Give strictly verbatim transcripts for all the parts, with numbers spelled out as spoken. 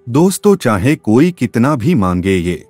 दोस्तों, चाहे कोई कितना भी मांगे, ये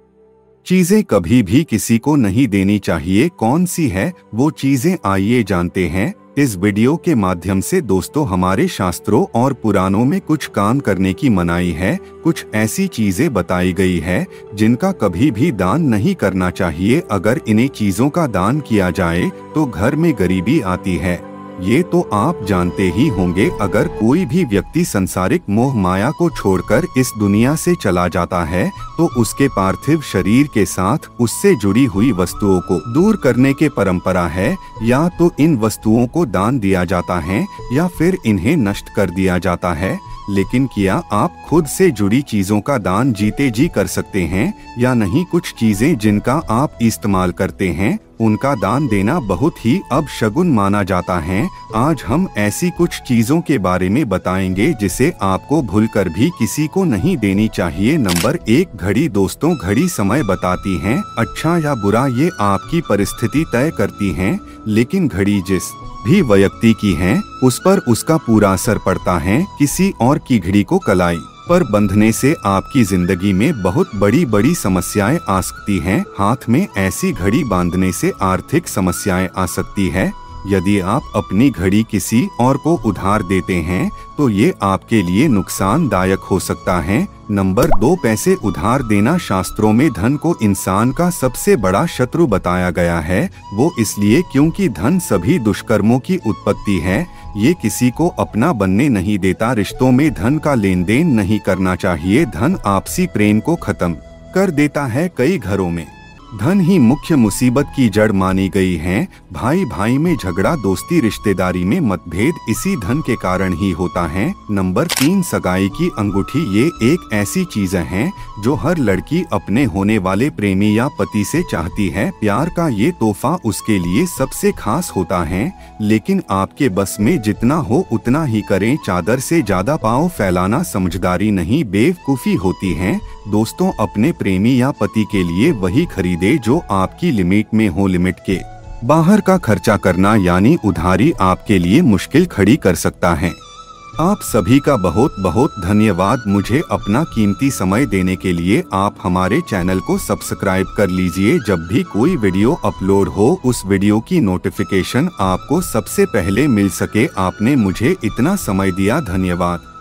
चीजें कभी भी किसी को नहीं देनी चाहिए। कौन सी है वो चीजें, आइए जानते हैं इस वीडियो के माध्यम से। दोस्तों, हमारे शास्त्रों और पुराणों में कुछ काम करने की मनाही है। कुछ ऐसी चीजें बताई गई है जिनका कभी भी दान नहीं करना चाहिए। अगर इन्हीं चीजों का दान किया जाए तो घर में गरीबी आती है। ये तो आप जानते ही होंगे। अगर कोई भी व्यक्ति संसारिक मोह माया को छोड़कर इस दुनिया से चला जाता है तो उसके पार्थिव शरीर के साथ उससे जुड़ी हुई वस्तुओं को दूर करने की परंपरा है। या तो इन वस्तुओं को दान दिया जाता है या फिर इन्हें नष्ट कर दिया जाता है। लेकिन क्या आप खुद से जुड़ी चीजों का दान जीते जी कर सकते हैं या नहीं? कुछ चीजें जिनका आप इस्तेमाल करते हैं उनका दान देना बहुत ही अपशगुन माना जाता है। आज हम ऐसी कुछ चीजों के बारे में बताएंगे जिसे आपको भूलकर भी किसी को नहीं देनी चाहिए। नंबर एक, घड़ी। दोस्तों, घड़ी समय बताती है, अच्छा या बुरा ये आपकी परिस्थिति तय करती है। लेकिन घड़ी जिस भी व्यक्ति की है उस पर उसका पूरा असर पड़ता है। किसी और की घड़ी को कलाई पर बंधने से आपकी जिंदगी में बहुत बड़ी बड़ी समस्याएं आ सकती हैं। हाथ में ऐसी घड़ी बांधने से आर्थिक समस्याएं आ सकती है। यदि आप अपनी घड़ी किसी और को उधार देते हैं तो ये आपके लिए नुकसानदायक हो सकता है। नंबर दो, पैसे उधार देना। शास्त्रों में धन को इंसान का सबसे बड़ा शत्रु बताया गया है। वो इसलिए क्योंकि धन सभी दुष्कर्मों की उत्पत्ति है। ये किसी को अपना बनने नहीं देता। रिश्तों में धन का लेन देन नहीं करना चाहिए। धन आपसी प्रेम को खत्म कर देता है। कई घरों में धन ही मुख्य मुसीबत की जड़ मानी गई है। भाई भाई में झगड़ा, दोस्ती रिश्तेदारी में मतभेद इसी धन के कारण ही होता है। नंबर तीन, सगाई की अंगूठी। ये एक ऐसी चीज है जो हर लड़की अपने होने वाले प्रेमी या पति से चाहती है। प्यार का ये तोहफा उसके लिए सबसे खास होता है। लेकिन आपके बस में जितना हो उतना ही करें। चादर से ज्यादा पाँव फैलाना समझदारी नहीं, बेवकूफी होती है। दोस्तों, अपने प्रेमी या पति के लिए वही खरीदे जो आपकी लिमिट में हो। लिमिट के बाहर का खर्चा करना यानी उधारी आपके लिए मुश्किल खड़ी कर सकता है। आप सभी का बहुत बहुत धन्यवाद मुझे अपना कीमती समय देने के लिए। आप हमारे चैनल को सब्सक्राइब कर लीजिए। जब भी कोई वीडियो अपलोड हो उस वीडियो की नोटिफिकेशन आपको सबसे पहले मिल सके। आपने मुझे इतना समय दिया, धन्यवाद।